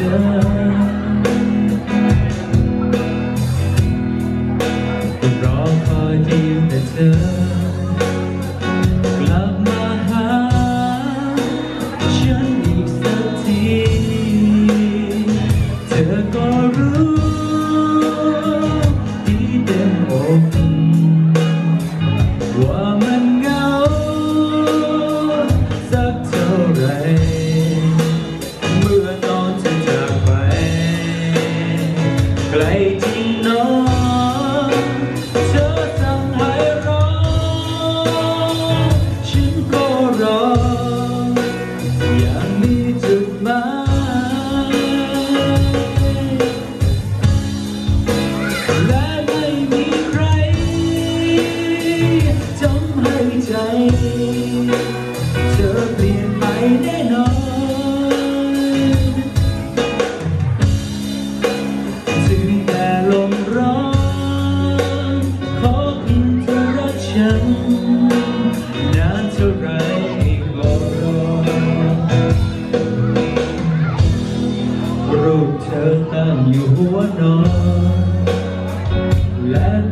อรอคอยเพียงแต่เธอกลับมาหาฉันอีกสักทีเธอก็รู้ดีเต็มอกว่ามันเหงาสักเท่าไรเมื่อตอนเธอจากไปไกลจริงเนาะเธอสั่งให้รอฉันก็รออย่างมีจุดหมายและไม่มีใครทำให้ใจเธอเปลี่ยนไปแน่นอนถึงแต่ลมร้อนขอเพียงเธอรักฉันนานเท่าไรก็รอรูปเธอตั้งอยู่หัวนอนและ